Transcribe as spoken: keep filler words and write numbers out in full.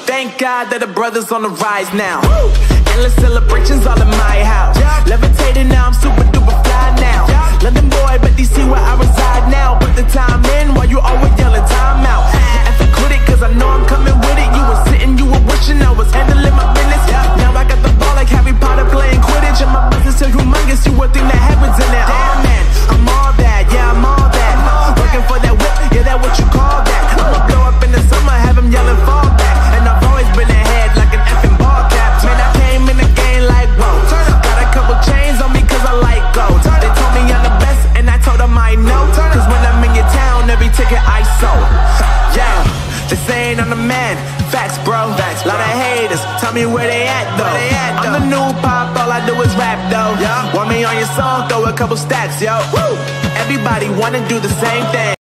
Thank God that the brothers on the rise now. Woo! Endless celebrations all in my house. Yeah. Levitating now, I'm super duper fly now. Yeah. London boy, but they see where I reside now. Put the time in while you always yelling time out. And for quit it, cause I know I'm coming with it. You were sitting, you were wishing I was handling my business. Yeah. Now I got the ball like Harry Potter playing Quidditch. And my business so humongous, you would think that heaven's in it. Oh man, I'm all that, yeah, I'm all that. Working for that whip, yeah, that what you call that. I'ma blow up in the summer, have him yelling fall back. And I've always been ahead like an effing ball cap. Man, I came in the game like, whoa. Got a couple chains on me cause I like gold. They told me I'm the best and I told them I know. Cause when I'm in your town, every ticket I sold. Yeah, they saying I'm the man. Facts, bro. Facts, bro. Lot of haters, tell me where they at though. They at, though. I'm the new pop, all I do is rap though. Yeah. Want me on your song, throw a couple stacks, yo. Woo. Everybody wanna do the same thing.